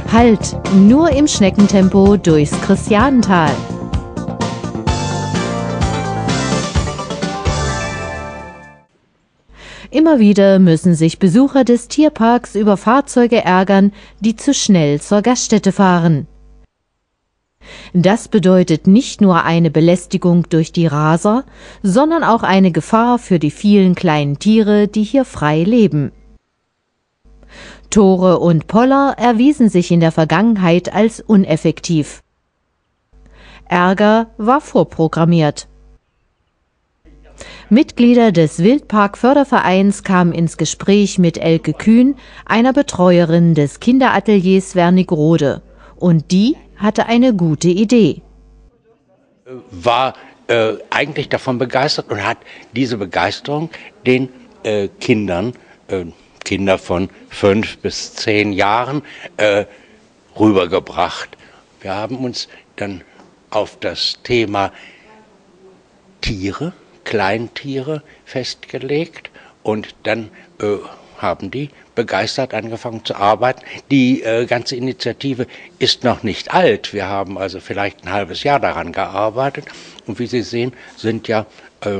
Halt, nur im Schneckentempo durchs Christianental. Immer wieder müssen sich Besucher des Tierparks über Fahrzeuge ärgern, die zu schnell zur Gaststätte fahren. Das bedeutet nicht nur eine Belästigung durch die Raser, sondern auch eine Gefahr für die vielen kleinen Tiere, die hier frei leben. Tore und Poller erwiesen sich in der Vergangenheit als uneffektiv. Ärger war vorprogrammiert. Mitglieder des Wildpark-Fördervereins kamen ins Gespräch mit Elke Kühn, einer Betreuerin des Kinderateliers Wernigerode. Und die hatte eine gute Idee. War eigentlich davon begeistert und hat diese Begeisterung den Kindern, Kinder von 5 bis 10 Jahren, rübergebracht. Wir haben uns dann auf das Thema Tiere, Kleintiere festgelegt und dann haben die begeistert angefangen zu arbeiten. Die ganze Initiative ist noch nicht alt. Wir haben also vielleicht ein halbes Jahr daran gearbeitet. Und wie Sie sehen, sind ja,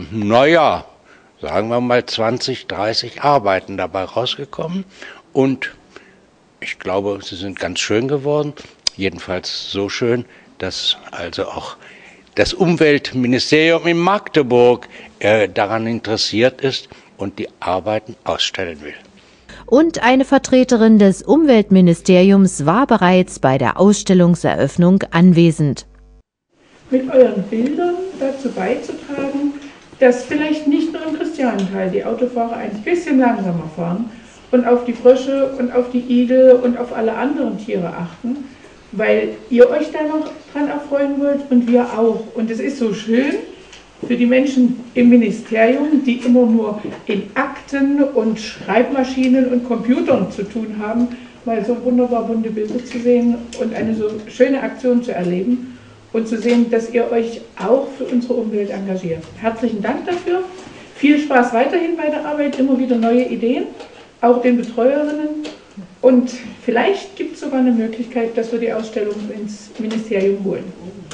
sagen wir mal 20, 30 Arbeiten dabei rausgekommen. Und ich glaube, sie sind ganz schön geworden. Jedenfalls so schön, dass also auch das Umweltministerium in Magdeburg daran interessiert ist und die Arbeiten ausstellen will. Und eine Vertreterin des Umweltministeriums war bereits bei der Ausstellungseröffnung anwesend. Mit euren Bildern dazu beizutragen, dass vielleicht nicht nur im Christianental die Autofahrer ein bisschen langsamer fahren und auf die Frösche und auf die Igel und auf alle anderen Tiere achten, weil ihr euch da noch dran erfreuen wollt und wir auch. Und es ist so schön für die Menschen im Ministerium, die immer nur in Akten und Schreibmaschinen und Computern zu tun haben, mal so wunderbar bunte Bilder zu sehen und eine so schöne Aktion zu erleben und zu sehen, dass ihr euch auch für unsere Umwelt engagiert. Herzlichen Dank dafür. Viel Spaß weiterhin bei der Arbeit, immer wieder neue Ideen, auch den Betreuerinnen. Und vielleicht gibt es sogar eine Möglichkeit, dass wir die Ausstellung ins Ministerium holen.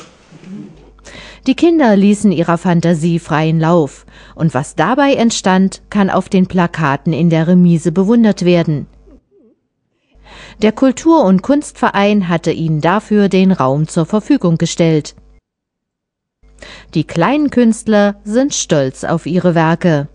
Die Kinder ließen ihrer Fantasie freien Lauf. Und was dabei entstand, kann auf den Plakaten in der Remise bewundert werden. Der Kultur- und Kunstverein hatte ihnen dafür den Raum zur Verfügung gestellt. Die kleinen Künstler sind stolz auf ihre Werke.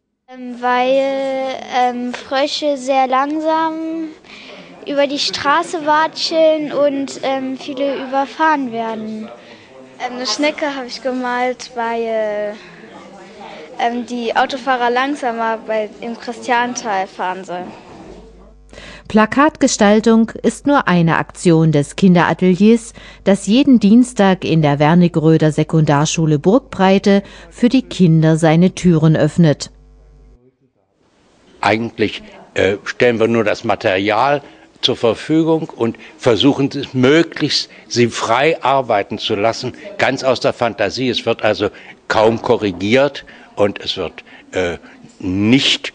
Weil Frösche sehr langsam über die Straße watscheln und viele überfahren werden. Eine Schnecke habe ich gemalt, weil die Autofahrer langsamer im Christianental fahren sollen. Plakatgestaltung ist nur eine Aktion des Kinderateliers, das jeden Dienstag in der Wernigeröder Sekundarschule Burgbreite für die Kinder seine Türen öffnet. Eigentlich stellen wir nur das Material zur Verfügung und versuchen es möglichst, sie frei arbeiten zu lassen, ganz aus der Fantasie. Es wird also kaum korrigiert und es wird nicht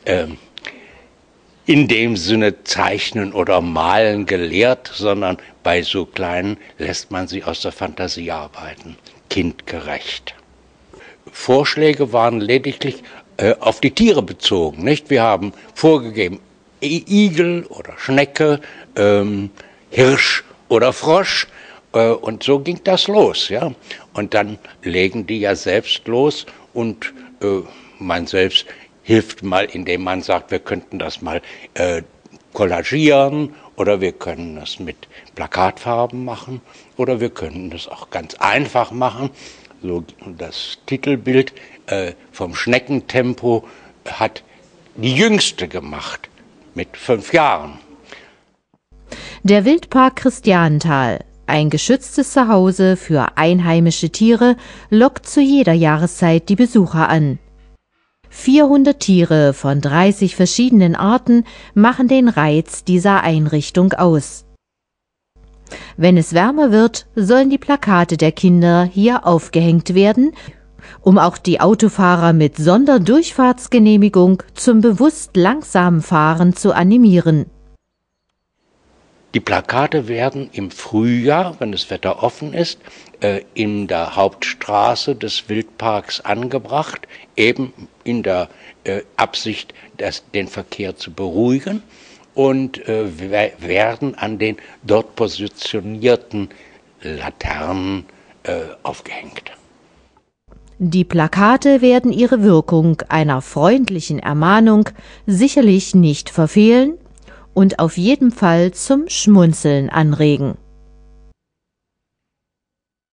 in dem Sinne zeichnen oder malen gelehrt, sondern bei so Kleinen lässt man sie aus der Fantasie arbeiten, kindgerecht. Vorschläge waren lediglich auf die Tiere bezogen, nicht? Wir haben vorgegeben, Igel oder Schnecke, Hirsch oder Frosch, und so ging das los, ja. Und dann legen die ja selbst los und man selbst hilft mal, indem man sagt, wir könnten das mal collagieren oder wir können das mit Plakatfarben machen oder wir können das auch ganz einfach machen. So, das Titelbild vom Schneckentempo hat die Jüngste gemacht mit 5 Jahren. Der Wildpark Christianental, ein geschütztes Zuhause für einheimische Tiere, lockt zu jeder Jahreszeit die Besucher an. 400 Tiere von 30 verschiedenen Arten machen den Reiz dieser Einrichtung aus. Wenn es wärmer wird, sollen die Plakate der Kinder hier aufgehängt werden, um auch die Autofahrer mit Sonderdurchfahrtsgenehmigung zum bewusst langsamen Fahren zu animieren. Die Plakate werden im Frühjahr, wenn das Wetter offen ist, in der Hauptstraße des Wildparks angebracht, eben in der Absicht, den Verkehr zu beruhigen, und werden an den dort positionierten Laternen aufgehängt. Die Plakate werden ihre Wirkung einer freundlichen Ermahnung sicherlich nicht verfehlen und auf jeden Fall zum Schmunzeln anregen.